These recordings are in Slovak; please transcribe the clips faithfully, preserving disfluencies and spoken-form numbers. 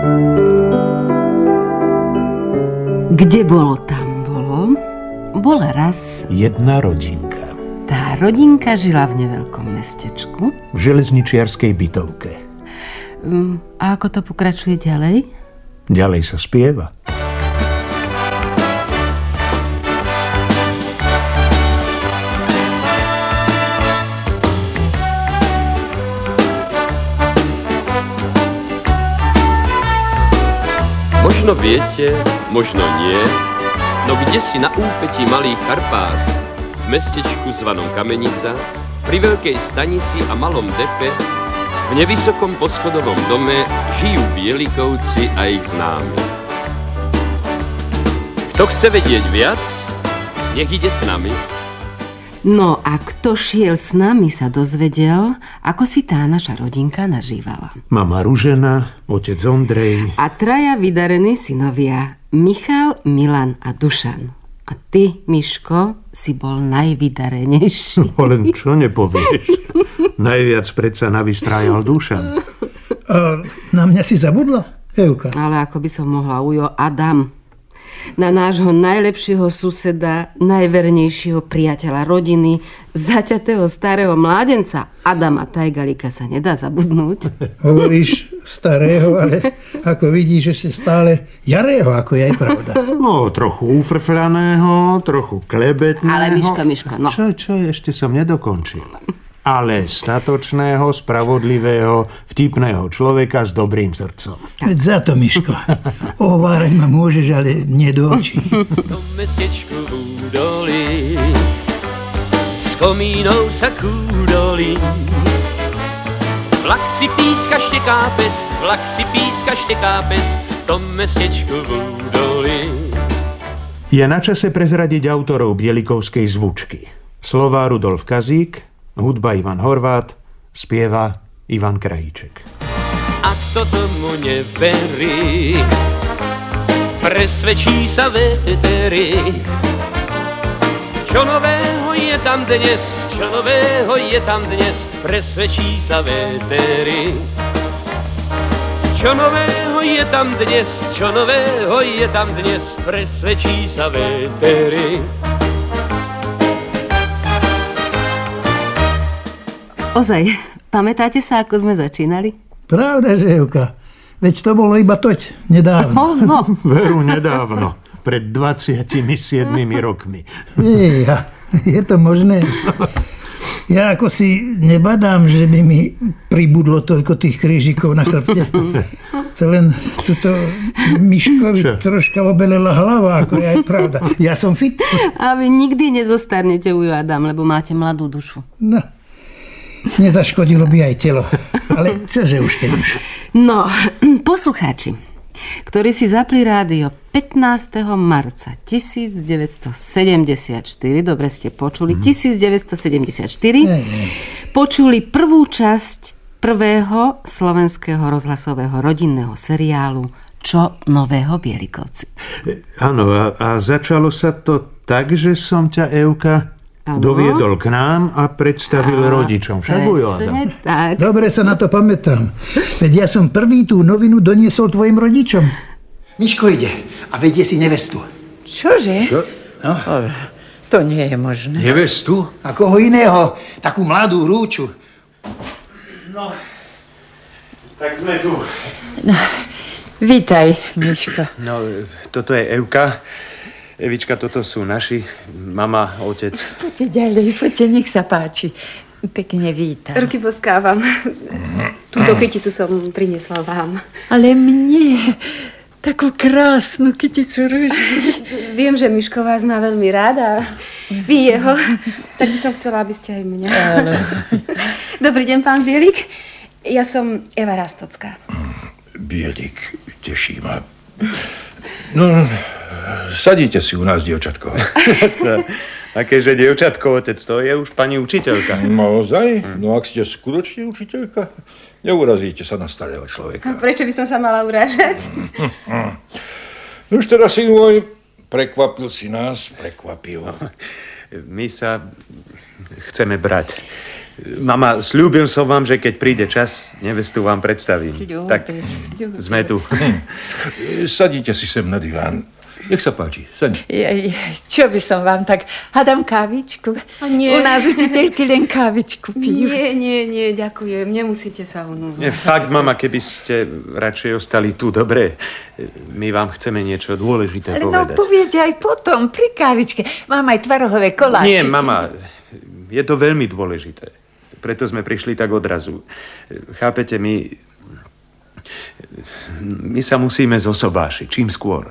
Kde bolo, tam bolo. Bola raz jedna rodinka. Tá rodinka žila v neveľkom mestečku. V železničiarskej bytovke. Um, a ako to pokračuje ďalej? Ďalej sa spieva. Možno viete, možno nie, no kdesi na úpetí Malých Karpát, v mestečku zvanom Kamenica, pri veľkej stanici a malom depe, v nevysokom poschodovom dome žijú Bielikovci a ich známi. Kto chce vedieť viac, nech ide s nami. No a kto šiel s nami, sa dozvedel, ako si tá naša rodinka nažívala. Mama Ružena, otec Ondrej a traja vydarení synovia, Michal, Milan a Dušan. A ty, Miško, si bol najvydarenejší. No len čo nepovieš? Najviac predsa navystrájal Dušan. A na mňa si zabudla, Evka? Ale ako by som mohla, ujo, Adam. Na nášho najlepšieho suseda, najvernejšieho priateľa rodiny, zaťatého starého mládenca Adama Tajgalika sa nedá zabudnúť. Hovoríš starého, ale ako vidíš, že si stále jarého, ako je aj pravda. No, trochu ufrfľaného, trochu klebetného. Ale Miška, Miška, no. Čo, čo, ešte som nedokončil. Ale statočného, spravodlivého, vtipného človeka s dobrým srdcom. Veď za to, Miško. Ohovárať ma môžeš, ale nie do očí. V tom mestečku v údolí s komínou sa kúdolí. Vlak si píska, šteká pes, vlak si píska, šteká pes, v tom mestečku v údolí. Je na čase prezradiť autorov Bielikovskej zvučky. Slová Rudolf Kazík, hudba Ivan Horvát, spieva Ivan Krajíček. A kto tomu neverí, presvedčí sa véteri. Čo nového je tam dnes, čo nového je tam dnes, presvedčí sa véteri. Čo nového je tam dnes, čo nového je tam dnes, presvedčí sa véteri. Ozaj, pamätáte sa, ako sme začínali? Pravda, že Evka. Veď to bolo iba toť, nedávno. Oh, no. Veru, nedávno. Pred dvadsiatimi siedmimi rokmi. Ejha, je to možné? Ja ako si nebadám, že by mi pribudlo toľko tých krížikov na chrbte. To len tuto Miškovi Čo? troška obelela hlava, ako je aj pravda. Ja som fit. A vy nikdy nezostarnete, ujo Adam, lebo máte mladú dušu. No. Nezaškodilo by aj telo. Ale čože už keď už. No, poslucháči, ktorí si zapli rádio pätnásteho marca tisícdeväťstosedemdesiatštyri, dobre ste počuli, mm. tisícdeväťstosedemdesiatštyri, nie, nie. počuli prvú časť prvého slovenského rozhlasového rodinného seriálu Čo nového, Bielikovci. Áno, a, a začalo sa to tak, že som ťa, Evka, Ano. doviedol k nám a predstavil a, rodičom. Však ujo, Adam. Tak. Dobre sa na to pamätám. Veď ja som prvý tú novinu doniesol tvojim rodičom. Miško ide a vedie si nevestu. Čože? Čo? No. O, to nie je možné. Nevestu? A koho iného? Takú mladú rúču. No, tak sme tu. No, vítaj, Miško. No, toto je Evka. Evička, toto sú naši, mama, otec. Poďte ďalej, poďte, nech sa páči. Pekne vítam. Ruky poskávam. Túto kyticu som priniesla vám. Ale mne, takú krásnu kyticu rúží. Viem, že Miško vás má veľmi ráda. Vy jeho. Tak by som chcela, aby ste aj mňa. Áno. Dobrý deň, pán Bielik. Ja som Eva Rastocká. Bielik, teší ma. No, sadíte si u nás, dievčatko. Akéže dievčatko, otec, to je už pani učiteľka. Naozaj? No ak ste skutočne učiteľka, neurazíte sa na starého človeka. A prečo by som sa mala urážať? No už teda, syn môj, prekvapil si nás, prekvapil. My sa chceme brať. Mama, sľúbil som vám, že keď príde čas, nevestu vám predstavím. Sľúbil, tak sľúbil. sme tu. Sadíte si sem na diván. Nech sa páči, sadni. Ja, ja, čo by som vám tak... Hadám kávičku. A nie. U nás učiteľky len kávičku pijú. Nie, nie, nie, ďakujem. Nemusíte sa unúvať. Nie, fakt, mama, keby ste radšej ostali tu, dobre. My vám chceme niečo dôležité Ale povedať. no poviete aj potom, pri kávičke. Mám aj tvarohové koláčiky. Nie, mama, je to veľmi dôležité. Preto sme prišli tak odrazu. Chápete, my... My sa musíme zosobášiť, čím skôr.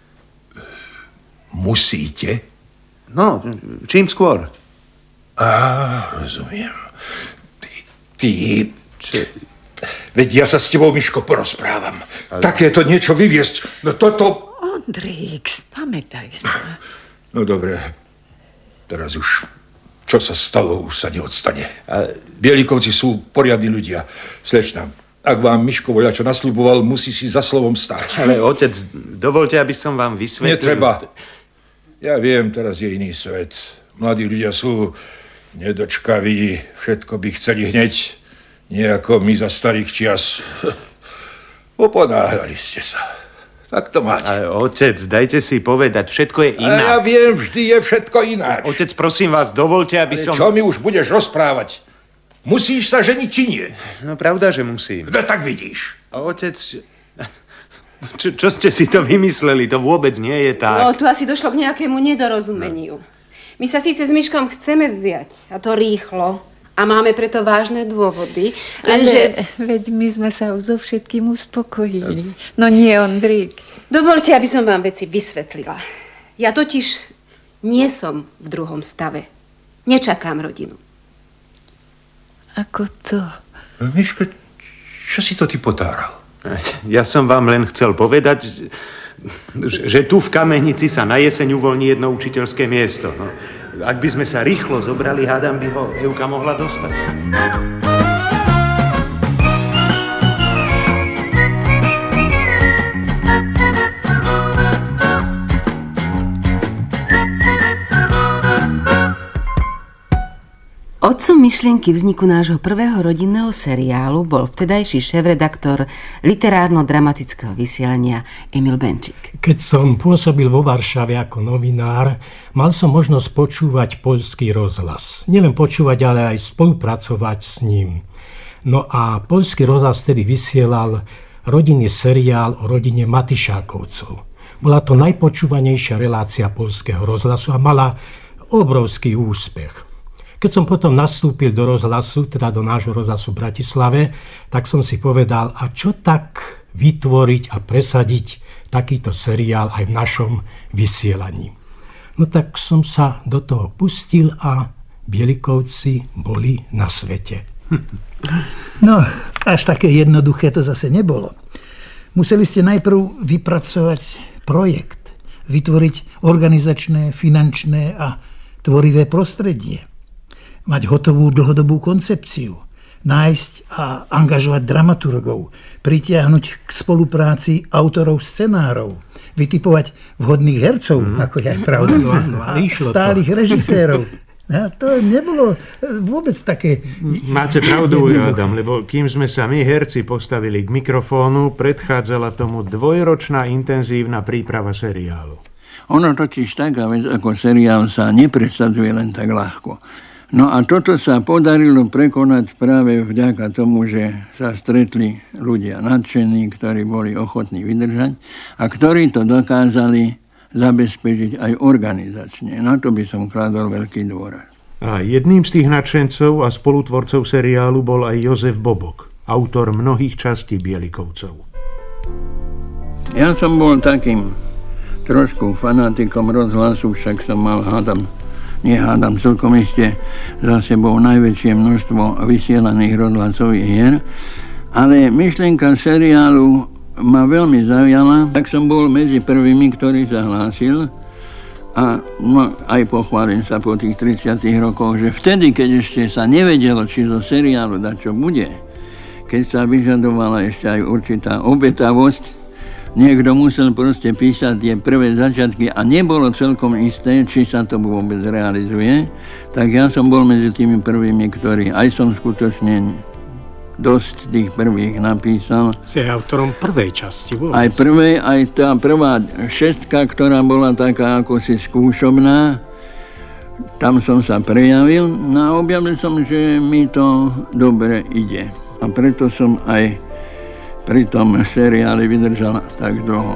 Musíte? No, čím skôr. Á, rozumiem. Ty, ty... Čo? Veď ja sa s tebou, Miško, porozprávam. Ale... Takéto niečo vyviesť. No toto... Ondrík, spamätaj sa. No dobre. Teraz už... Čo sa stalo, už sa neodstane. A Bielikovci sú poriadni ľudia. Slečna, ak vám Miško voľačo nasľuboval, musí si za slovom stáť. Ale otec, dovolte, aby som vám vysvetlil... Netreba. Ja viem, teraz je iný svet. Mladí ľudia sú nedočkaví, všetko by chceli hneď, nie ako my za starých čias. Oponáhľali ste sa. Tak to máte. Ale otec, dajte si povedať, všetko je inak. A ja viem, vždy je všetko ináč. Otec, prosím vás, dovolte, aby Ale som... čo mi už budeš rozprávať? Musíš sa ženiť, či nie? No pravda, že musím. No tak vidíš. A otec... Čo, čo ste si to vymysleli? To vôbec nie je tak. No, tu asi došlo k nejakému nedorozumeniu. My sa síce s Miškom chceme vziať, a to rýchlo, a máme preto vážne dôvody, lenže... Ale veď my sme sa už so všetkým uspokojili. No nie, Ondrík. Dovolte, aby som vám veci vysvetlila. Ja totiž nie som v druhom stave. Nečakám rodinu. Ako to? Miško, čo si to ty potáral? Ja som vám len chcel povedať, že, že tu v Kamenici sa na jeseň uvoľní jedno učiteľské miesto. No, ak by sme sa rýchlo zobrali, hádam by ho Evka mohla dostať. Otcom myšlienky vzniku nášho prvého rodinného seriálu bol vtedajší šéfredaktor literárno-dramatického vysielania Emil Benčík. Keď som pôsobil vo Varšave ako novinár, mal som možnosť počúvať poľský rozhlas. Nielen počúvať, ale aj spolupracovať s ním. No a poľský rozhlas vtedy vysielal rodinný seriál o rodine Matyšákovcov. Bola to najpočúvanejšia relácia poľského rozhlasu a mala obrovský úspech. Keď som potom nastúpil do rozhlasu, teda do nášho rozhlasu v Bratislave, tak som si povedal, a čo tak vytvoriť a presadiť takýto seriál aj v našom vysielaní. No tak som sa do toho pustil a Bielikovci boli na svete. No, až také jednoduché to zase nebolo. Museli ste najprv vypracovať projekt, vytvoriť organizačné, finančné a tvorivé prostredie. Mať hotovú dlhodobú koncepciu, nájsť a angažovať dramaturgov, pritiahnuť k spolupráci autorov scenárov, vytipovať vhodných hercov, mm. ako je pravda, no, no, a stálych režisérov. A to nebolo vôbec také... Máte pravdu, Adam, lebo kým sme sa my, herci, postavili k mikrofónu, predchádzala tomu dvojročná intenzívna príprava seriálu. Ono totiž taká vec ako seriál sa nepresadzuje len tak ľahko. No a toto sa podarilo prekonať práve vďaka tomu, že sa stretli ľudia nadšení, ktorí boli ochotní vydržať a ktorí to dokázali zabezpečiť aj organizačne. Na to by som kladol veľký dôraz. A jedným z tých nadšencov a spolutvorcov seriálu bol aj Jozef Bobok, autor mnohých častí Bielikovcov. Ja som bol takým trošku fanatikom rozhlasu, však som mal, hádam, nehádam celkom iste za sebou najväčšie množstvo vysielaných rozhlasových hier, ale myšlienka seriálu ma veľmi zaujala, tak som bol medzi prvými, ktorý sa hlásil a no, aj pochválim sa po tých tridsiatich rokoch, že vtedy, keď ešte sa nevedelo, či zo seriálu dať čo bude, keď sa vyžadovala ešte aj určitá obetavosť, Niekto musel proste písať tie prvé začiatky a nebolo celkom isté, či sa to vôbec realizuje. Tak ja som bol medzi tými prvými, ktorí aj som skutočne dosť tých prvých napísal. Si autorom prvej časti vôbec. Aj prvej, aj tá prvá šestka, ktorá bola taká ako si skúšobná, tam som sa prejavil a objavil som, že mi to dobre ide. A preto som aj pri tom seriáli vydržal tak dlho.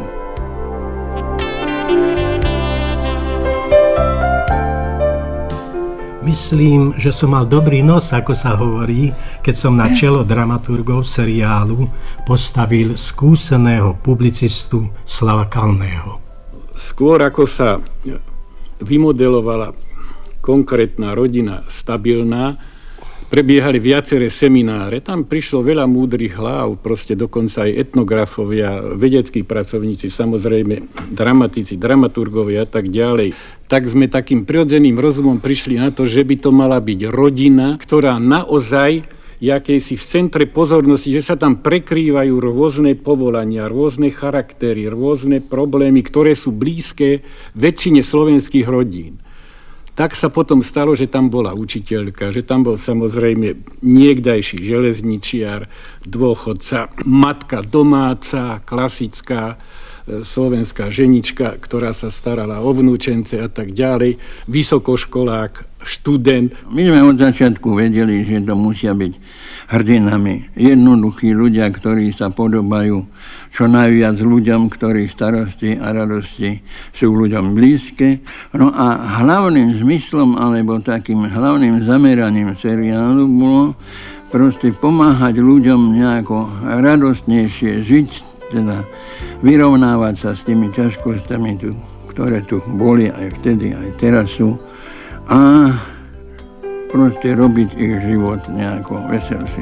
Myslím, že som mal dobrý nos, ako sa hovorí, keď som na čelo dramaturgov seriálu postavil skúseného publicistu Slava Kalného. Skôr ako sa vymodelovala konkrétna rodina stabilná, prebiehali viaceré semináre. Tam prišlo veľa múdrych hlav, proste dokonca aj etnografovia, vedeckí pracovníci, samozrejme dramatici, dramaturgovia a tak ďalej. Tak sme takým prirodzeným rozumom prišli na to, že by to mala byť rodina, ktorá naozaj jakejsi v centre pozornosti, že sa tam prekrývajú rôzne povolania, rôzne charaktery, rôzne problémy, ktoré sú blízke väčšine slovenských rodín. Tak sa potom stalo, že tam bola učiteľka, že tam bol samozrejme niekdajší železničiar, dôchodca, matka domáca, klasická slovenská ženička, ktorá sa starala o vnúčence a tak ďalej, vysokoškolák, študent. My sme od začiatku vedeli, že to musia byť hrdinami. Jednoduchí ľudia, ktorí sa podobajú čo najviac ľuďom, ktorých starosti a radosti sú ľuďom blízke. No a hlavným zmyslom, alebo takým hlavným zameraním seriálu bolo proste pomáhať ľuďom nejako radostnejšie žiť, teda vyrovnávať sa s tými ťažkostami, ktoré tu boli aj vtedy, aj teraz sú, a proste robiť ich život nejako veselší.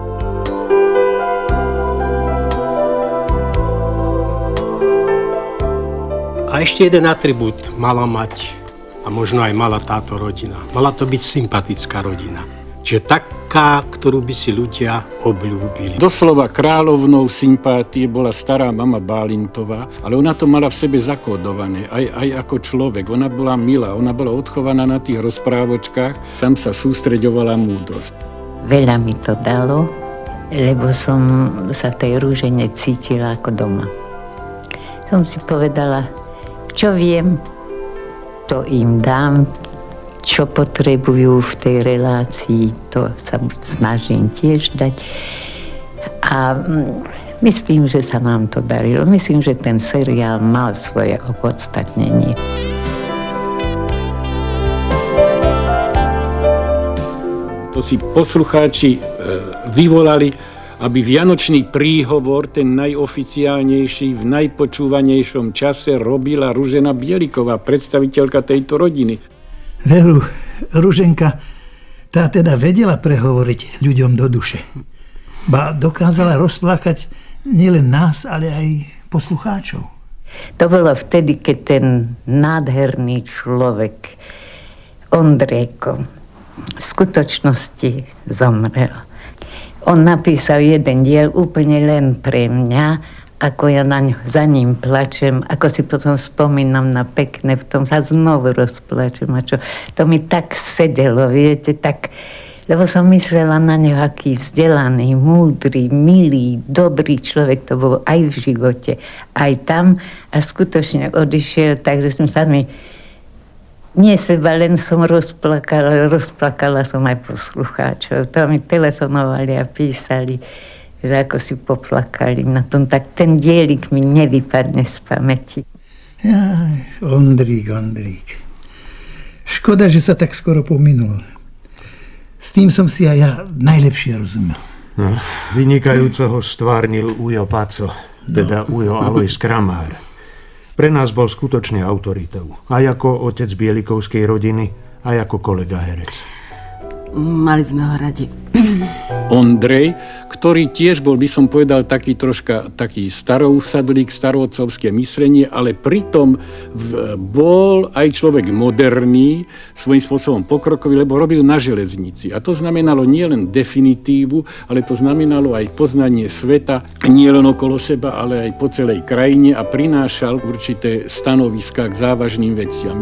A ešte jeden atribút mala mať, a možno aj mala táto rodina. Mala to byť sympatická rodina. Čiže taká, ktorú by si ľudia obľúbili. Doslova kráľovnou sympátie bola stará mama Bálintová, ale ona to mala v sebe zakódované, aj, aj ako človek. Ona bola milá, ona bola odchovaná na tých rozprávočkách, tam sa sústreďovala múdrosť. Veľa mi to dalo, lebo som sa v tej Rúžene cítila ako doma. Som si povedala, čo viem, to im dám, čo potrebujú v tej relácii, to sa snažím tiež dať. A myslím, že sa nám to darilo. Myslím, že ten seriál mal svoje opodstatnenie. To si poslucháči vyvolali, aby vianočný príhovor, ten najoficiálnejší, v najpočúvanejšom čase robila Ružena Bieliková, predstaviteľka tejto rodiny. Veru, Ruženka, tá teda vedela prehovoriť ľuďom do duše. Ba dokázala rozplakať nielen nás, ale aj poslucháčov. To bolo vtedy, keď ten nádherný človek, Ondrejko, v skutočnosti zomrel. On napísal jeden diel úplne len pre mňa, ako ja na ňo, za ním plačem, ako si potom spomínam na pekné, v tom sa znovu rozplačem. A čo, to mi tak sedelo, viete, tak, lebo som myslela na ňo, aký vzdelaný, múdry, milý, dobrý človek to bol aj v živote, aj tam, a skutočne odišiel, takže som sa mi, nie seba, len som rozplakala, rozplakala som aj poslucháčov. To mi telefonovali a písali, že ako si poplakali na tom, tak ten dielik mi nevypadne z pamäti. Jaj, Ondrík, Ondrík. Škoda, že sa tak skoro pominul. S tým som si aj ja najlepšie rozumel. No, vynikajúco ho stvárnil Ujo Paco, teda no. Ujo Alojz Kramár. Pre nás bol skutočne autoritou. Aj ako otec Bielikovskej rodiny, aj ako kolega herec. Mali sme ho radi. Ondrej, ktorý tiež bol, by som povedal, taký troška taký starousadlík, starootcovské myslenie, ale pritom v, bol aj človek moderný, svojím spôsobom pokrokový, lebo robil na železnici. A to znamenalo nielen definitívu, ale to znamenalo aj poznanie sveta, nielen okolo seba, ale aj po celej krajine a prinášal určité stanoviská k závažným veciam.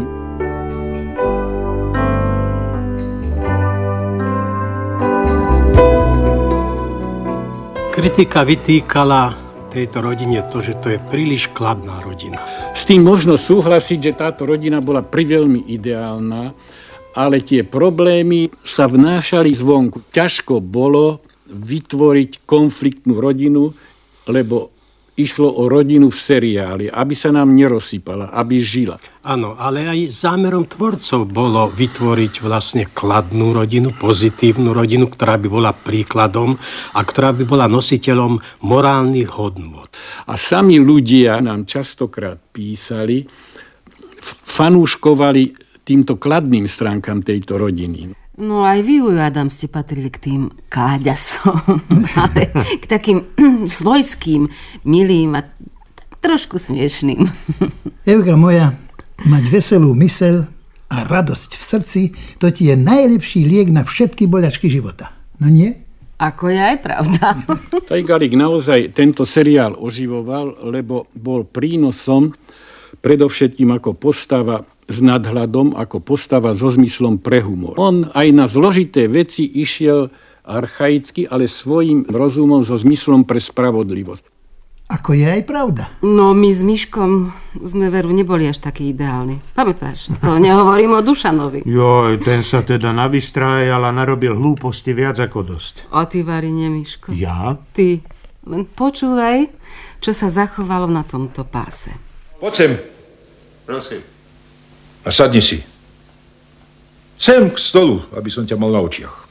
Kritika vytýkala tejto rodine to, že to je príliš kladná rodina. S tým možno súhlasiť, že táto rodina bola priveľmi ideálna, ale tie problémy sa vnášali zvonku. Ťažko bolo vytvoriť konfliktnú rodinu, lebo išlo o rodinu v seriáli, aby sa nám nerozsypala, aby žila. Áno, ale aj zámerom tvorcov bolo vytvoriť vlastne kladnú rodinu, pozitívnu rodinu, ktorá by bola príkladom a ktorá by bola nositeľom morálnych hodnôt. A sami ľudia nám častokrát písali, fanúškovali týmto kladným stránkam tejto rodiny. No aj vy, Ujo Adam, ste patrili k tým kláďasom, ale k takým svojským, milým a trošku smiešným. Evka moja, mať veselú myseľ a radosť v srdci, to ti je najlepší liek na všetky boľačky života. No nie? Ako je aj pravda. Tajgalík naozaj tento seriál oživoval, lebo bol prínosom predovšetkým ako postava s nadhľadom, ako postava so zmyslom pre humor. On aj na zložité veci išiel archaicky, ale svojím rozumom so zmyslom pre spravodlivosť. Ako je aj pravda. No my s Miškom sme veru neboli až takí ideálni. Pamätáš? To nehovorím o Dušanovi. Joj, ten sa teda navystrájal a narobil hlúposti viac ako dosť. A ty, Varine, Miško? Ja? Ty. Len počúvaj, čo sa zachovalo na tomto páse. Poď sem. Prosím. A sadni si. Sem k stolu, aby som ťa mal na očiach.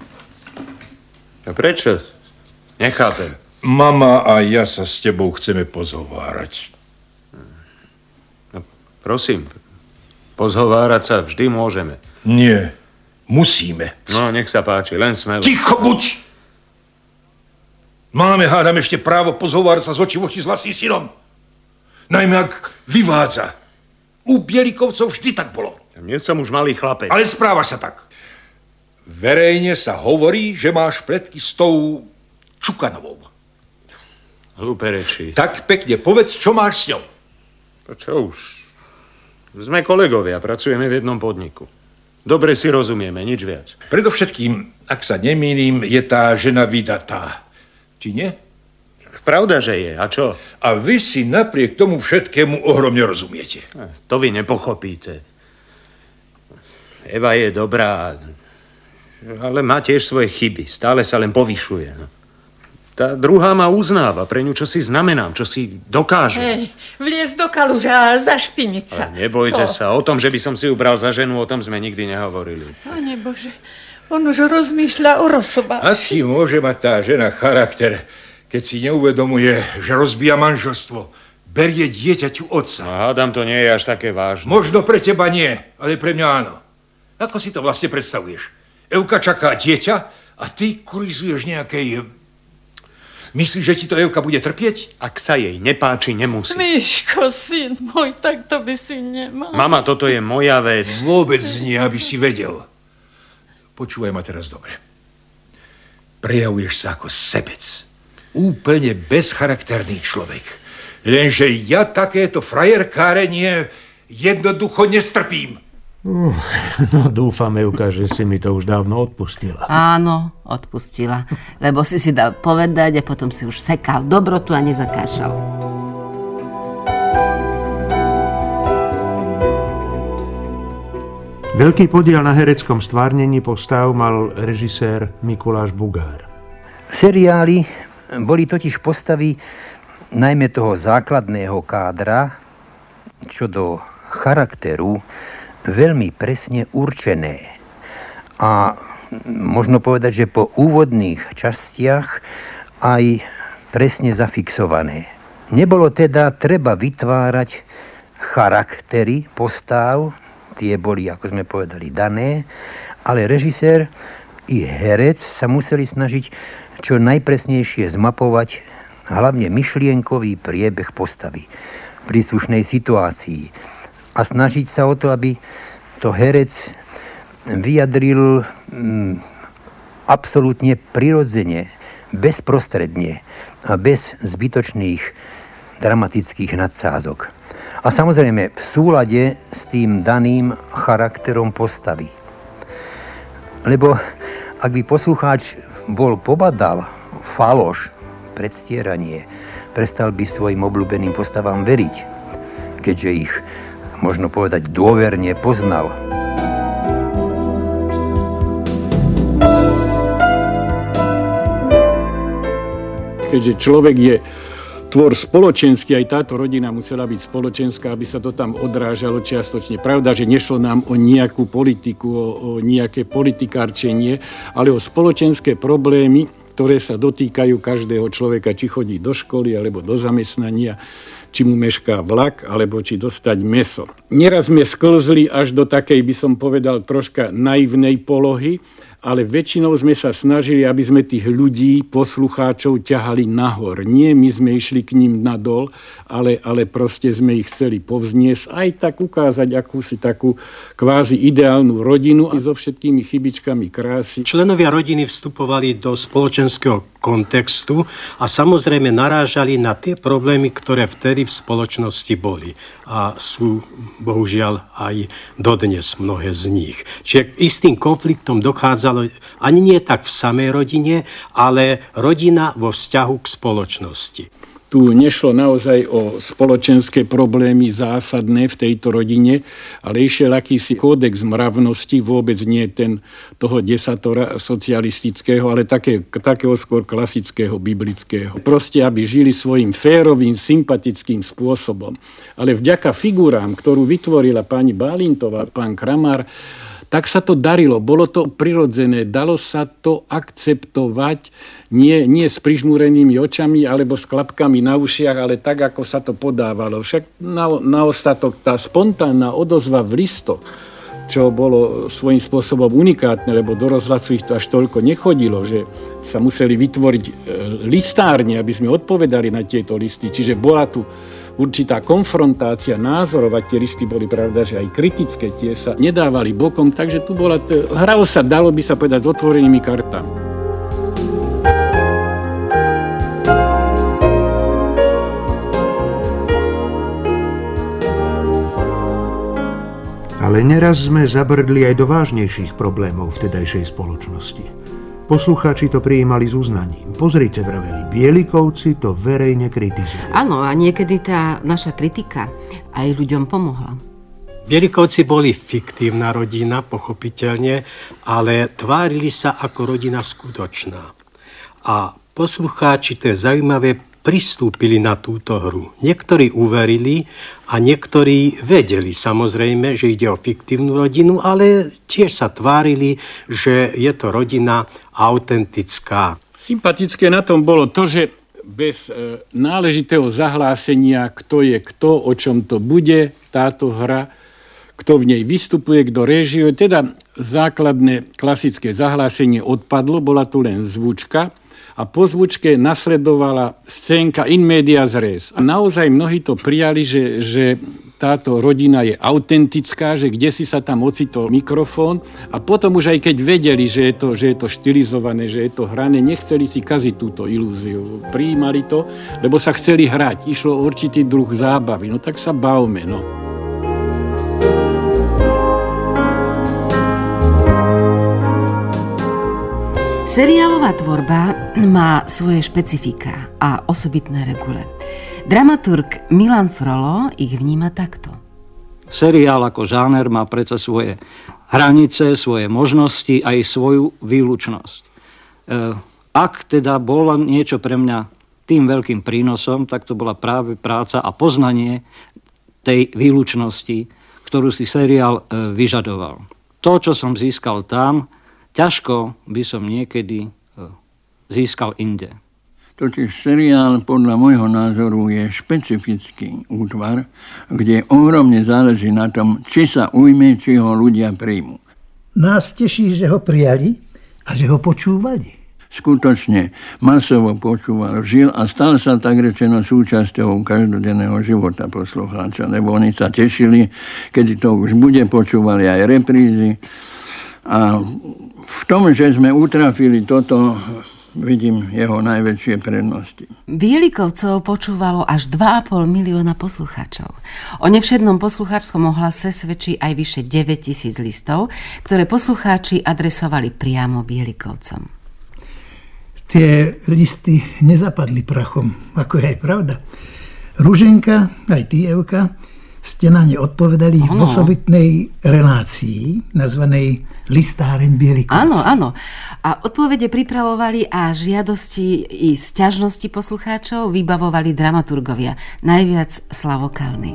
A prečo? Nechápem. Mama a ja sa s tebou chceme pozhovárať. No, prosím, pozhovárať sa vždy môžeme. Nie, musíme. No, nech sa páči, len smelo. Ticho buď! Máme, hádam, ešte právo pozhovárať sa z očí v oči s vlastným synom. Najmä ak vyvádza. U Bielikovcov vždy tak bolo. Nie som už malý chlapec. Ale správa sa tak. Verejne sa hovorí, že máš pletky s tou Čukanovou. Hlúpe reči. Tak pekne povedz, čo máš s ňou. To čo už? Sme kolegovia, pracujeme v jednom podniku. Dobre si rozumieme, nič viac. Predovšetkým, ak sa nemýlim, je tá žena vydatá. Či nie? Pravda, že je. A čo? A vy si napriek tomu všetkému ohromne rozumiete. To vy nepochopíte. Eva je dobrá, ale má tiež svoje chyby. Stále sa len povyšuje. No. Tá druhá ma uznáva pre ňu, čo si znamenám, čo si dokáže. Hej, vliez do kaluža a zašpiniť sa. Ale nebojte to. sa, o tom, že by som si ju bral za ženu, o tom sme nikdy nehovorili. Pane Bože, on už rozmýšľa o rozsobáši. Aký môže mať tá žena charakter, keď si neuvedomuje, že rozbíja manželstvo, berie dieťaťu otca. No, hádam, to nie je až také vážne. Možno pre teba nie, ale pre mňa áno. Ako si to vlastne predstavuješ? Evka čaká dieťa a ty kurizuješ nejakej... Myslíš, že ti to Evka bude trpieť? Ak sa jej nepáči, nemusí. Miško, syn môj, tak to by si nemal. Mama, toto je moja vec. Vôbec nie, aby si vedel. Počúvaj ma teraz dobre. Prejavuješ sa ako sebec. Úplne bezcharakterný človek. Lenže ja takéto frajerkárenie jednoducho nestrpím. Uh, no dúfam, Evka, že si mi to už dávno odpustila. Áno, odpustila. Lebo si si dal povedať a potom si už sekal dobrotu a nezakášal. Veľký podiel na hereckom stvárnení postav mal režisér Mikuláš Bugár. Seriály boli totiž postavy najmä toho základného kádra, čo do charakteru veľmi presne určené. A možno povedať, že po úvodných častiach aj presne zafixované. Nebolo teda treba vytvárať charaktery postav, tie boli, ako sme povedali, dané, ale režisér i herec sa museli snažiť čo najpresnejšie zmapovať hlavne myšlienkový priebeh postavy v príslušnej situácii a snažiť sa o to, aby to herec vyjadril mm, absolútne prirodzene, bezprostredne a bez zbytočných dramatických nadsázok. A samozrejme v súlade s tým daným charakterom postavy. Lebo ak by poslucháč bol pobadal, faloš, predstieranie, prestal by svojim obľúbeným postavám veriť, keďže ich, možno povedať, dôverne poznal. Keďže človek je tvor spoločenský, aj táto rodina musela byť spoločenská, aby sa to tam odrážalo čiastočne. Pravda, že nešlo nám o nejakú politiku, o, o nejaké politikárčenie, ale o spoločenské problémy, ktoré sa dotýkajú každého človeka, či chodí do školy, alebo do zamestnania, či mu mešká vlak, alebo či dostať mäso. Neraz sme sklzli až do takej, by som povedal, troška naivnej polohy, ale väčšinou sme sa snažili, aby sme tých ľudí, poslucháčov ťahali nahor. Nie my sme išli k ním nadol, ale, ale proste sme ich chceli povzniesť, aj tak ukázať akúsi takú kvázi ideálnu rodinu a so všetkými chybičkami krásy. Členovia rodiny vstupovali do spoločenského kontextu a samozrejme narážali na tie problémy, ktoré vtedy v spoločnosti boli. A sú bohužiaľ aj dodnes mnohé z nich. Čiže k istým konfliktom dochádzalo ani nie tak v samej rodine, ale rodina vo vzťahu k spoločnosti. Tu nešlo naozaj o spoločenské problémy zásadné v tejto rodine, ale išiel akýsi kódex mravnosti, vôbec nie ten toho desatora socialistického, ale také, takého skôr klasického, biblického. Proste, aby žili svojim férovým, sympatickým spôsobom. Ale vďaka figurám, ktorú vytvorila pani Bálintová, pán Kramár, tak sa to darilo, bolo to prirodzené, dalo sa to akceptovať nie, nie s prižmúrenými očami alebo s klapkami na ušiach, ale tak, ako sa to podávalo. Však na, na ostatok tá spontánna odozva v listoch, čo bolo svojím spôsobom unikátne, lebo do rozhlasu ich to až toľko nechodilo, že sa museli vytvoriť listárne, aby sme odpovedali na tieto listy. Čiže bola tu určitá konfrontácia názorov, a tie listy boli, pravda, že aj kritické, tie sa nedávali bokom, takže tu bola, t- hralo sa, dalo by sa povedať, s otvorenými kartami. Ale neraz sme zabrdli aj do vážnejších problémov vtedajšej spoločnosti. Poslucháči to prijímali s uznaním. Pozrite, vraveli, Bielikovci to verejne kritizujú. Áno, a niekedy tá naša kritika aj ľuďom pomohla. Bielikovci boli fiktívna rodina, pochopiteľne, ale tvárili sa ako rodina skutočná. A poslucháči, to je zaujímavé, pristúpili na túto hru. Niektorí uverili a niektorí vedeli samozrejme, že ide o fiktívnu rodinu, ale tiež sa tvárili, že je to rodina autentická. Sympatické na tom bolo to, že bez e, náležitého zahlásenia, kto je kto, o čom to bude, táto hra, kto v nej vystupuje, kto réžuje, teda základné klasické zahlásenie odpadlo, bola tu len zvučka, a po zvučke nasledovala scénka in medias res. A naozaj mnohí to prijali, že, že táto rodina je autentická, že kde si sa tam ocitol mikrofón a potom už aj keď vedeli, že je to, že je to štilizované, že je to hrané, nechceli si kaziť túto ilúziu. Prijímali to, lebo sa chceli hrať. Išlo o určitý druh zábavy. No tak sa bavme, no. Seriálová tvorba má svoje špecifika a osobitné regule. Dramaturg Milan Frolo ich vníma takto. Seriál ako žáner má predsa svoje hranice, svoje možnosti aj svoju výlučnosť. Ak teda bolo niečo pre mňa tým veľkým prínosom, tak to bola práve práca a poznanie tej výlučnosti, ktorú si seriál vyžadoval. To, čo som získal tam, ťažko by som niekedy získal inde. Totiž seriál podľa môjho názoru je špecifický útvar, kde ohromne záleží na tom, či sa ujme, či ho ľudia príjmu. Nás teší, že ho prijali, A že ho počúvali. Skutočne masovo počúval, žil a stal sa tak rečeno súčasťou každodenného života poslucháča, lebo oni sa tešili, kedy to už bude, počúvali aj reprízy. A v tom, že sme utrafili toto, vidím jeho najväčšie prednosti. Bielikovcov počúvalo až dva a pol milióna poslucháčov. O nevšednom poslucháčskom ohlase svedčí aj vyše deväť tisíc listov, ktoré poslucháči adresovali priamo Bielikovcom. Tie listy nezapadli prachom, ako je aj pravda. Ruženka, aj ty, Evka, ste na ne odpovedali ano. v osobitnej relácii, nazvanej Listáreň Bielikovcov. Áno, áno. A odpovede pripravovali a žiadosti i sťažnosti poslucháčov vybavovali dramaturgovia, najviac Slavo Kalný.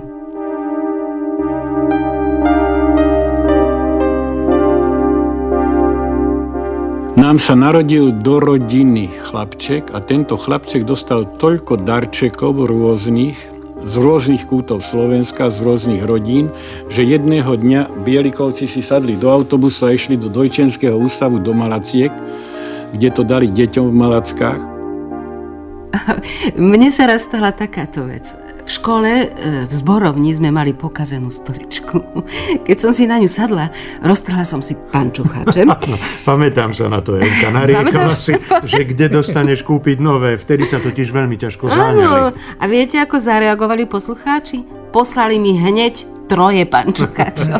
Nám sa narodil do rodiny chlapček a tento chlapček dostal toľko darčekov rôznych, z rôznych kútov Slovenska, z rôznych rodín, že jedného dňa Bielikovci si sadli do autobusu a išli do Dojčenského ústavu do Malaciek, kde to dali deťom v Malackách. Mne sa raz stala takáto vec. V škole, v zborovni sme mali pokazenú stoličku. Keď som si na ňu sadla, roztrhla som si pančucháčem. Pamätám sa na to, Evka. Nariekala si, že kde dostaneš kúpiť nové. Vtedy sa totiž veľmi ťažko zháňali. A viete, ako zareagovali poslucháči? Poslali mi hneď troje pančucháčov.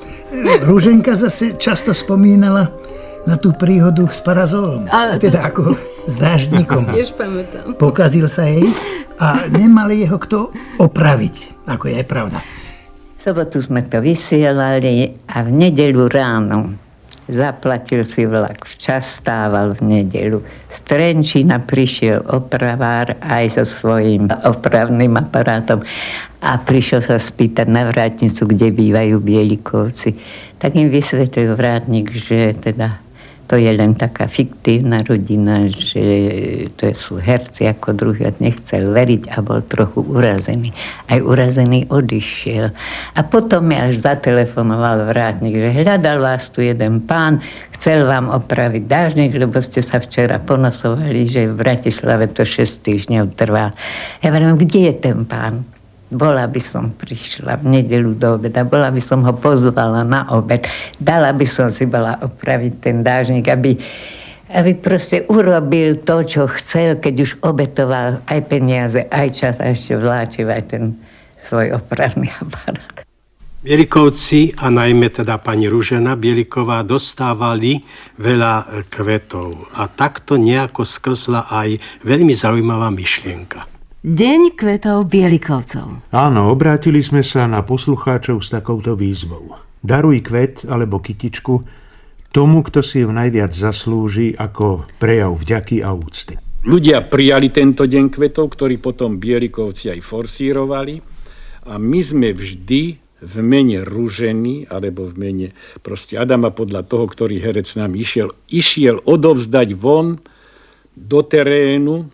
Ruženka zase často spomínala na tú príhodu s parazolom. A teda ako s dáždnikom. Tiež pamätám. Pokazil sa jej a nemali jeho kto opraviť, ako je aj pravda. V sobotu sme to vysielali a v nedeľu ráno zaplatil si vlak. Včas stával v nedeľu. Z Trenčína prišiel opravár aj so svojím opravným aparátom a prišiel sa spýtať na vrátnicu, kde bývajú Bielikovci. Tak im vysvetlil vrátnik, že teda to je len taká fiktívna rodina, že to sú herci ako druhý, nechcel veriť a bol trochu urazený. Aj urazený odišiel. A potom mi až zatelefonoval vrátnik, že hľadal vás tu jeden pán, chcel vám opraviť dážnik, lebo ste sa včera ponosovali, že v Bratislave to šesť týždňov trvá. Ja hovorím, kde je ten pán? Bola by som prišla v nedeľu do obeda, bola by som ho pozvala na obed, dala by som si bola opraviť ten dážnik, aby, aby proste urobil to, čo chcel, keď už obetoval aj peniaze, aj čas a ešte vláčil aj ten svoj opravný aparát. Bielikovci a najmä teda pani Ružena Bieliková dostávali veľa kvetov a takto nejako skrzla aj veľmi zaujímavá myšlienka. Deň kvetov Bielikovcov. Áno, obrátili sme sa na poslucháčov s takouto výzvou. Daruj kvet alebo kytičku tomu, kto si ju najviac zaslúži ako prejav vďaky a úcty. Ľudia prijali tento deň kvetov, ktorý potom Bielikovci aj forsírovali a my sme vždy v mene Ruženy alebo v mene proste Adama podľa toho, ktorý herec nám išiel, išiel odovzdať von do terénu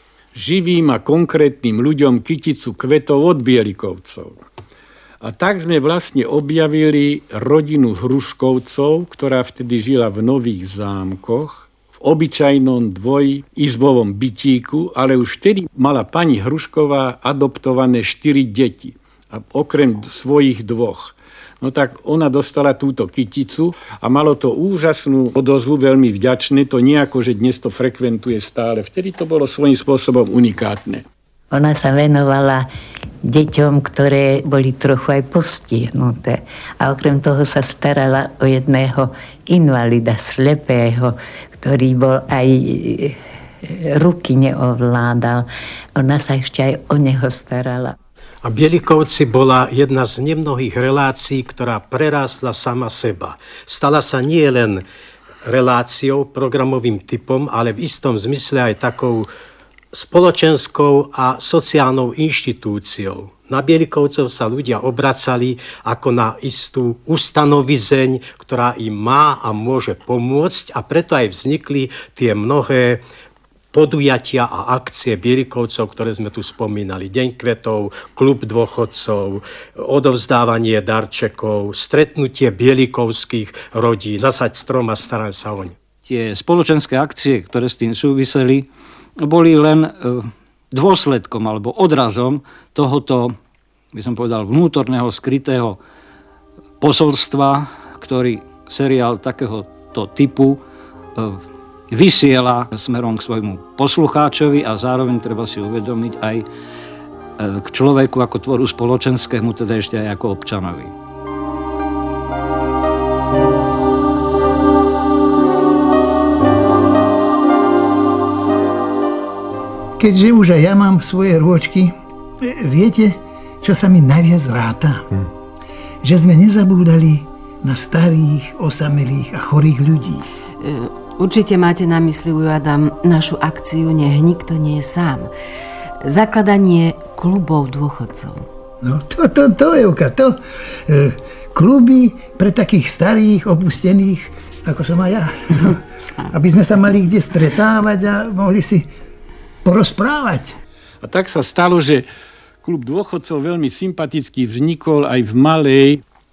živým a konkrétnym ľuďom kyticu kvetov od Bielikovcov. A tak sme vlastne objavili rodinu Hruškovcov, ktorá vtedy žila v Nových Zámkoch, v obyčajnom dvojizbovom bytíku, ale už vtedy mala pani Hrušková adoptované štyri deti, a okrem svojich dvoch. No tak ona dostala túto kyticu a malo to úžasnú odozvu, veľmi vďačné. To nejako, že dnes to frekventuje stále. Vtedy to bolo svojím spôsobom unikátne. Ona sa venovala deťom, ktoré boli trochu aj postihnuté. A okrem toho sa starala o jedného invalida, slepého, ktorý bol aj ruky neovládal. Ona sa ešte aj o neho starala. A Bielikovci bola jedna z nemnohých relácií, ktorá prerásla sama seba. Stala sa nie len reláciou, programovým typom, ale v istom zmysle aj takou spoločenskou a sociálnou inštitúciou. Na Bielikovcov sa ľudia obracali ako na istú ustanovizeň, ktorá im má a môže pomôcť, a preto aj vznikli tie mnohé podujatia a akcie Bielikovcov, ktoré sme tu spomínali. Deň kvetov, klub dôchodcov, odovzdávanie darčekov, stretnutie bielikovských rodín, zasaď strom a staraj sa oň. tie spoločenské akcie, ktoré s tým súviseli, boli len dôsledkom alebo odrazom tohoto, by som povedal, vnútorného, skrytého posolstva, ktorý seriál takéhoto typu vysiela smerom k svojmu poslucháčovi a zároveň treba si uvedomiť aj k človeku ako tvoru spoločenskému, teda ešte aj ako občanovi. Keďže už aj ja mám svoje rôčky, viete, čo sa mi najviac ráta? Hm. Že sme nezabúdali na starých, osamelých a chorých ľudí. Určite máte na mysli, Ujo Adam, našu akciu Nech nikto nie je sám. Zakladanie klubov dôchodcov. No to, to, to, Evka, to. E, kluby pre takých starých, opustených, ako som aj ja. Aby sme sa mali kde stretávať a mohli si porozprávať. A tak sa stalo, že klub dôchodcov veľmi sympaticky vznikol aj v malej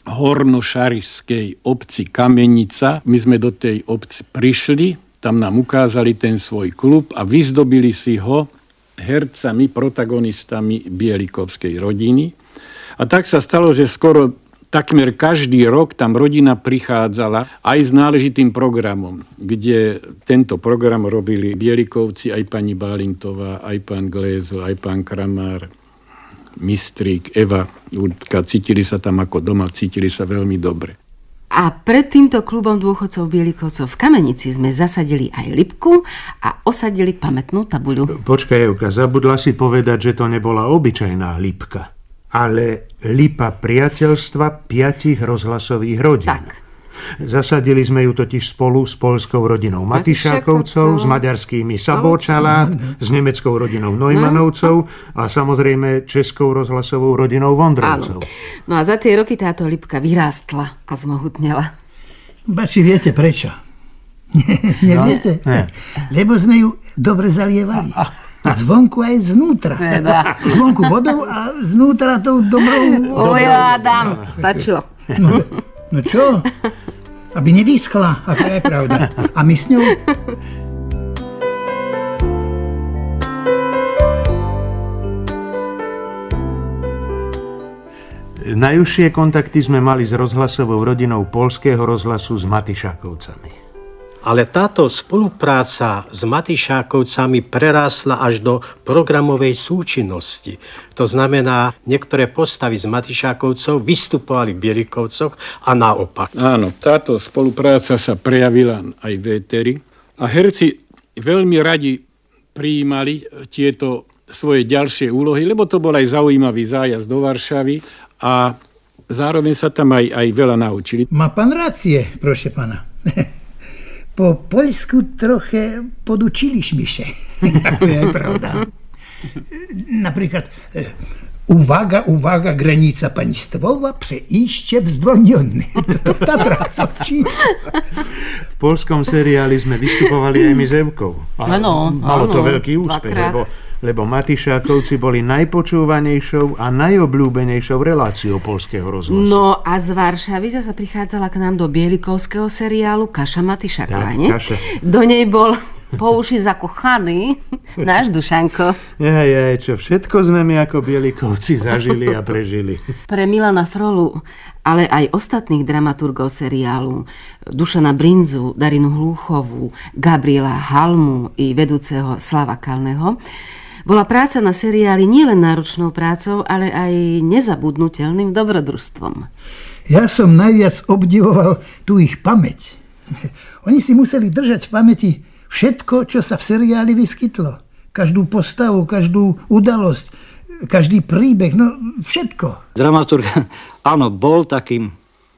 hornošarišskej obci Kamenica. My sme do tej obci prišli, tam nám ukázali ten svoj klub a vyzdobili si ho hercami, protagonistami bielikovskej rodiny. A tak sa stalo, že skoro takmer každý rok tam rodina prichádzala aj s náležitým programom, kde tento program robili Bielikovci, aj pani Bálintová, aj pán Glézl, aj pán Kramár, Mistrík, Eva, Ľudka. Cítili sa tam ako doma, cítili sa veľmi dobre. A pred týmto klubom dôchodcov Bielikovcov v Kamenici sme zasadili aj lipku a osadili pamätnú tabuľu. Počkaj, Evka, zabudla si povedať, že to nebola obyčajná lipka, ale lipa priateľstva piatich rozhlasových rodín. Tak. Zasadili sme ju totiž spolu s poľskou rodinou Matišákovcov, s maďarskými Sabóčala, s nemeckou rodinou Neumannovcov a samozrejme českou rozhlasovou rodinou Vondrovcov. No a za tie roky táto lipka vyrástla a zmohutnela. Bači, viete prečo? Neviete? No, ne. Lebo sme ju dobre zalievali. Zvonku aj znútra. Teda. Zvonku vodou a znútra tou dobrou... Ujo Adam, stačilo. No, no čo? Aby nevyschla, ako je pravda. A my s ňou? Najúžšie kontakty sme mali s rozhlasovou rodinou poľského rozhlasu s Matišákovcami. Ale táto spolupráca s Matišákovcami prerásla až do programovej súčinnosti. To znamená, niektoré postavy z Matišákovcov vystupovali v Bielikovcoch a naopak. Áno, táto spolupráca sa prejavila aj v éteri a herci veľmi radi prijímali tieto svoje ďalšie úlohy, lebo to bol aj zaujímavý zájazd do Varšavy a zároveň sa tam aj, aj veľa naučili. Má pán rácie, proszę pana. Po poľsku trochę podučiliśmy się. To je pravda. Napríklad, uwaga, uwaga, granica państwowa, przejście wzbronione. To v Tatrách sa učí. V poľskom seriáli sme vystupovali aj my s Evkou. Áno, malo to veľký úspech, lebo, lebo Matišákovci boli najpočúvanejšou a najobľúbenejšou reláciou poľského rozhlasu. No a z Varšavy zasa prichádzala k nám do bielikovského seriálu Kaša Matišáková, nie? Kaša. Do nej bol po uši zakochaný náš Dušanko. Jaj, jaj, čo všetko sme my ako Bielikovci zažili a prežili. Pre Milana Frolu, ale aj ostatných dramaturgov seriálu, Dušana Brindzu, Darinu Hlúchovú, Gabriela Halmu i vedúceho Slava Kalného, bola práca na seriáli nielen náročnou prácou, ale aj nezabudnutelným dobrodružstvom. Ja som najviac obdivoval tú ich pamäť. Oni si museli držať v pamäti všetko, čo sa v seriáli vyskytlo. Každú postavu, každú udalosť, každý príbeh, no všetko. Dramaturg, áno, bol takým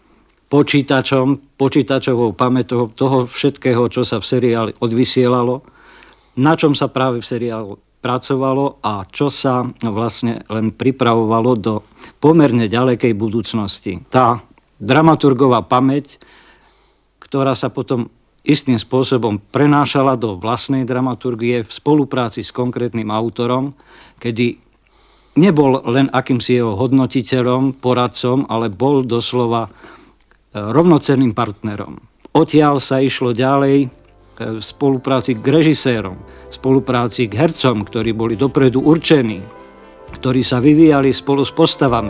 počítačom, počítačovou pamäťou toho všetkého, čo sa v seriáli odvysielalo, na čom sa práve v seriálu pracovalo a čo sa vlastne len pripravovalo do pomerne ďalekej budúcnosti. Tá dramaturgová pamäť, ktorá sa potom istým spôsobom prenášala do vlastnej dramaturgie v spolupráci s konkrétnym autorom, kedy nebol len akýmsi jeho hodnotiteľom, poradcom, ale bol doslova rovnocenným partnerom. Odtiaľ sa išlo ďalej v spolupráci k režisérom, v spolupráci k hercom, ktorí boli dopredu určení, ktorí sa vyvíjali spolu s postavami.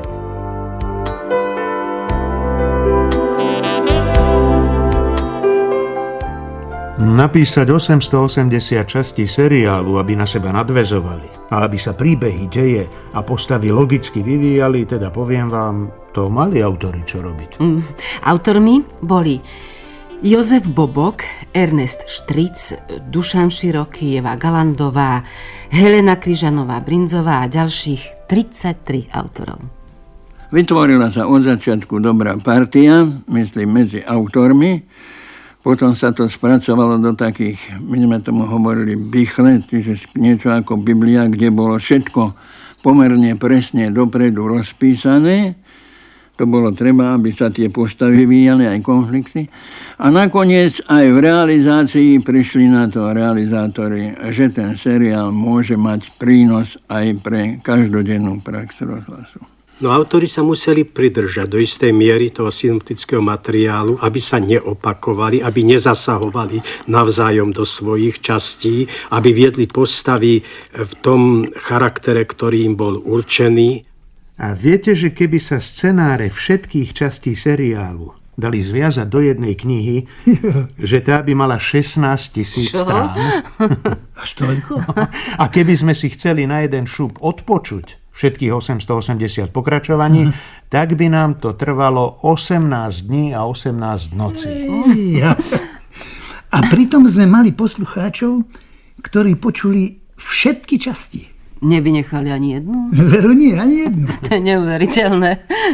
Napísať osemstoosemdesiat častí seriálu, aby na seba nadväzovali a aby sa príbehy, deje a postavy logicky vyvíjali, teda poviem vám, to mali autori čo robiť. Mm. Autormi boli Jozef Bobok, Ernest Štric, Dušan Široký, Eva Galandová, Helena Kryžanová-Brinzová a ďalších tridsaťtri autorov. Vytvorila sa od začiatku dobrá partia, myslím medzi autormi. Potom sa to spracovalo do takých, my sme tomu hovorili bichle, čiže niečo ako Biblia, kde bolo všetko pomerne presne dopredu rozpísané. To bolo treba, aby sa tie postavy vyvíjali, aj konflikty. A nakoniec aj v realizácii prišli na to realizátori, že ten seriál môže mať prínos aj pre každodennú prax rozhlasu. No autori sa museli pridržať do istej miery toho synoptického materiálu, aby sa neopakovali, aby nezasahovali navzájom do svojich častí, aby viedli postavy v tom charaktere, ktorý im bol určený. A viete, že keby sa scenáre všetkých častí seriálu dali zviazať do jednej knihy, že tá by mala šestnásť tisíc strán. Až toľko? A keby sme si chceli na jeden šup odpočuť všetkých osemstoosemdesiat pokračovaní, mm. tak by nám to trvalo osemnásť dní a osemnásť nocí. Ja. A pritom sme mali poslucháčov, ktorí počuli všetky časti. Nevynechali ani jednu? Veru nie, ani jednu. To je neuveriteľné.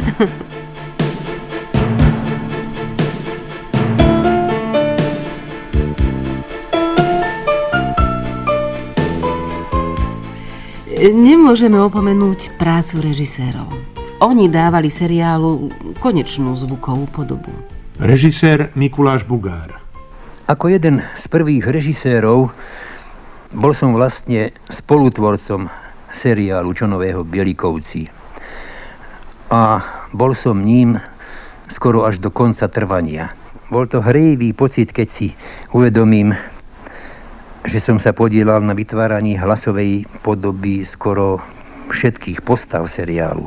Nemôžeme opomenúť prácu režisérov. Oni dávali seriálu konečnú zvukovú podobu. Režisér Mikuláš Bugár. Ako jeden z prvých režisérov bol som vlastne spolutvorcom seriálu Čonového Bielikovci. A bol som ním skoro až do konca trvania. Bol to hrejivý pocit, keď si uvedomím, že som sa podielal na vytváraní hlasovej podoby skoro všetkých postav seriálu.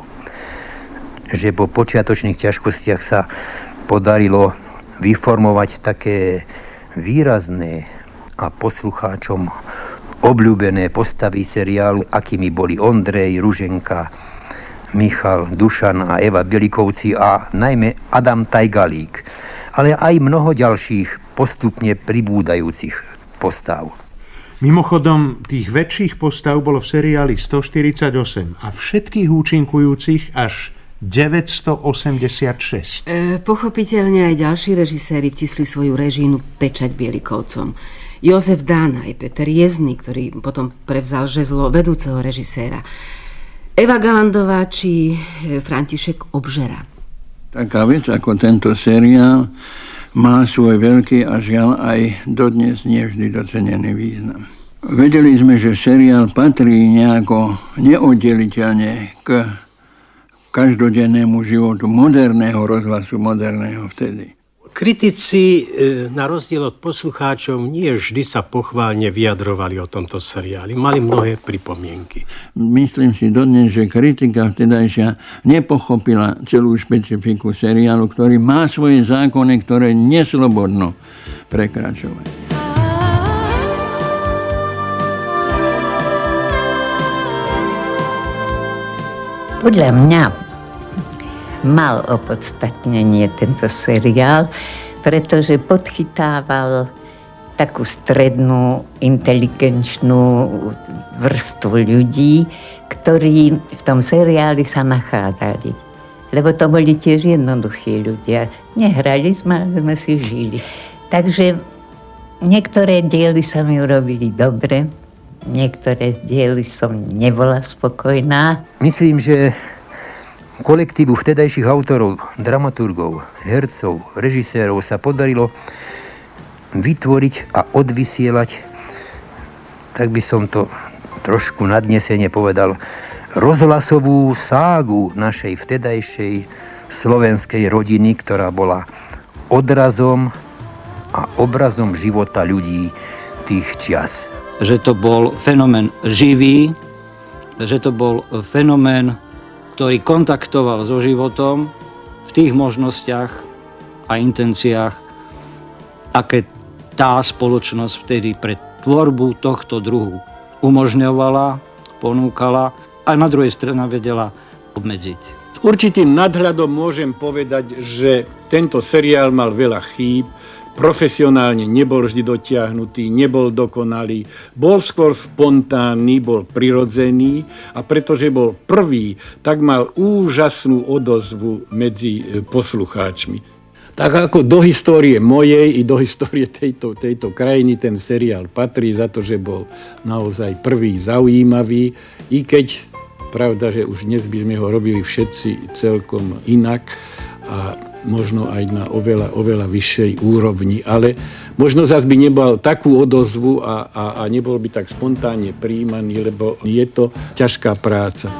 Že po počiatočných ťažkostiach sa podarilo vyformovať také výrazné a poslucháčom obľúbené postavy seriálu, akými boli Ondrej, Ruženka, Michal, Dušan a Eva Bielikovci a najmä Adam Tajgalík, ale aj mnoho ďalších postupne pribúdajúcich postav. Mimochodom, tých väčších postav bolo v seriáli stoštyridsaťosem a všetkých účinkujúcich až deväťstoosemdesiatšesť. E, pochopiteľne aj ďalší režiséri vtisli svoju režínu pečať Bielikovcom. Jozef Dán aj Peter Jezný, ktorý potom prevzal žezlo vedúceho režiséra. Eva Galandová či František Obžera. Taká vec ako tento seriál má svoj veľký a žiaľ aj dodnes nevždy docenený význam. Vedeli sme, že seriál patrí nejako neoddeliteľne k každodennému životu moderného rozhlasu, moderného vtedy. Kritici, na rozdiel od poslucháčov, nie vždy sa pochválne vyjadrovali o tomto seriáli. Mali mnohé pripomienky. Myslím si dodnes, že kritika vtedajšia nepochopila celú špecifiku seriálu, ktorý má svoje zákony, ktoré neslobodno prekračovať. Podľa mňa mal opodstatnenie tento seriál, pretože podchytával takú strednú, inteligenčnú vrstvu ľudí, ktorí v tom seriáli sa nachádzali. Lebo to boli tiež jednoduchí ľudia. Nehrali sme, ale sme si žili. Takže niektoré diely sa mi urobili dobre, niektoré diely som nebola spokojná. Myslím, že kolektívu vtedajších autorov, dramaturgov, hercov, režisérov sa podarilo vytvoriť a odvysielať, tak by som to trošku nadnesene povedal, rozhlasovú ságu našej vtedajšej slovenskej rodiny, ktorá bola odrazom a obrazom života ľudí tých čias. Že to bol fenomén živý, že to bol fenomén, ktorý kontaktoval so životom v tých možnostiach a intenciách, aké tá spoločnosť vtedy pre tvorbu tohto druhu umožňovala, ponúkala a na druhej strane vedela obmedziť. S určitým nadhľadom môžem povedať, že tento seriál mal veľa chýb, profesionálne nebol vždy dotiahnutý, nebol dokonalý, bol skôr spontánny, bol prirodzený a pretože bol prvý, tak mal úžasnú odozvu medzi poslucháčmi. Tak ako do histórie mojej i do histórie tejto, tejto krajiny ten seriál patrí za to, že bol naozaj prvý zaujímavý, i keď pravda, že už dnes by sme ho robili všetci celkom inak a možno aj na oveľa, oveľa vyššej úrovni, ale možno zase by nebol takú odozvu a, a, a nebol by tak spontánne prijímaný, lebo je to ťažká práca.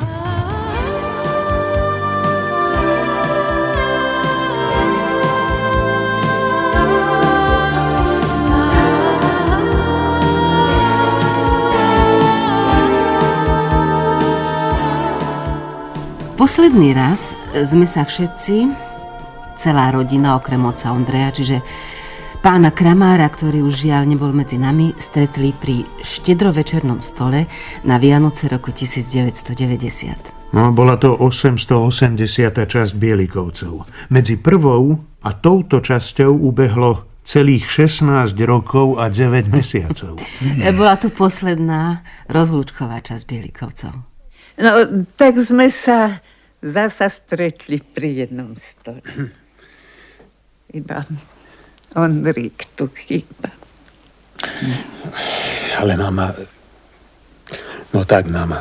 Posledný raz sme sa všetci, celá rodina okrem otca Ondreja, čiže pána Kramára, ktorý už žiaľ nebol medzi nami, stretli pri štedrovečernom stole na Vianoce roku devätnásťstodeväťdesiat. No, bola to osemstoosemdesiata časť Bielikovcov. Medzi prvou a touto časťou ubehlo celých šestnásť rokov a deväť mesiacov. Bola to posledná rozlúčková časť Bielikovcov. No, tak sme sa zasa stretli pri jednom stole. Iba Ondrík tu chýba. Ale mama... No tak, mama.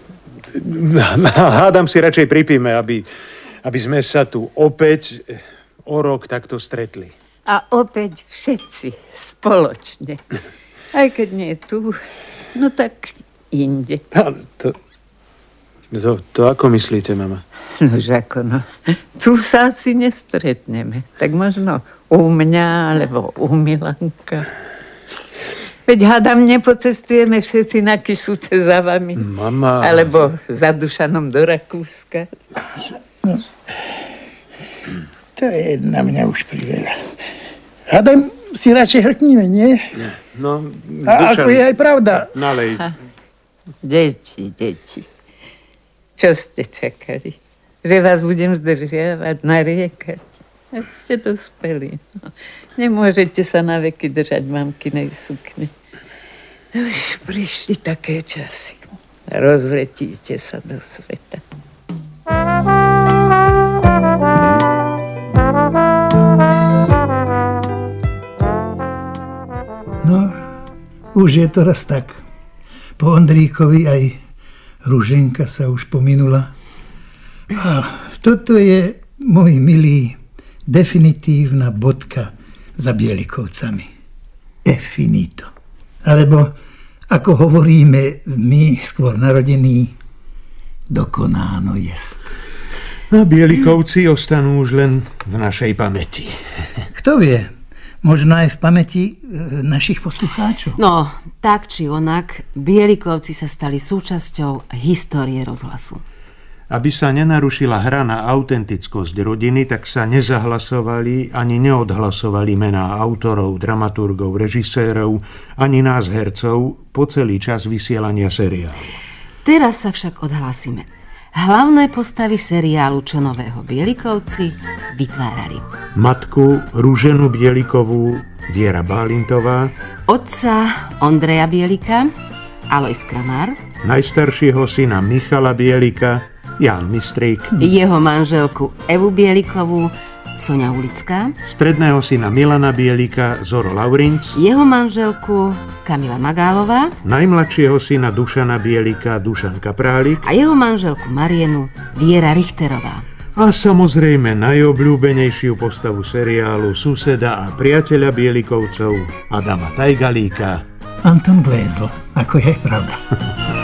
Hádam si radšej pripíme, aby, aby sme sa tu opäť o rok takto stretli. A opäť všetci spoločne. Aj keď nie tu, no tak inde. Ale to... To, to ako myslíte, mama? Nož ako no. Tu sa asi nestretneme. Tak možno u mňa, alebo u Milanka. Veď hádam, nepocestujeme všetci na Kysuce za vami. Mama... Alebo za Dušanom do Rakúska. No, to je na mňa už priveľa. Hádam, si radšej hrkníme, nie? No, A ako je aj pravda. Nalej. Ha. Deti, deti. Čo ste čakali? Že vás budem zdržiavať, nariekať? A ste dospeli. No. Nemôžete sa na veky držať mamkinej sukne. Už prišli také časy. Rozletíte sa do sveta. No, už je to raz tak. Po Ondríkovi aj Ruženka sa už pominula. A toto je, môj milý, definitívna bodka za Bielikovcami. E finito. Alebo, ako hovoríme my, skôr narodení, dokonáno jest. A Bielikovci ostanú už len v našej pamäti. Kto vie? Možno aj v pamäti e, našich poslucháčov. No, tak či onak, Bielikovci sa stali súčasťou histórie rozhlasu. Aby sa nenarušila hra na autentickosť rodiny, tak sa nezahlasovali ani neodhlasovali mená autorov, dramaturgov, režisérov, ani nás hercov po celý čas vysielania seriálu. Teraz sa však odhlásime. Hlavné postavy seriálu Čonového Bielikovci vytvárali matku Ruženu Bielikovú Viera Bálintová, otca Ondreja Bielika Alojz Kramár, najstaršieho syna Michala Bielika Ján Mistrík, jeho manželku Evu Bielikovú Soňa Ulická, stredného syna Milana Bielika Zoro Laurinc, jeho manželku Kamila Magálová, najmladšieho syna Dušana Bielika Dušan Kaprálik a jeho manželku Marienu Viera Richterová. A samozrejme najobľúbenejšiu postavu seriálu, suseda a priateľa Bielikovcov Adama Tajgalíka, Anton Glézl, ako je pravda.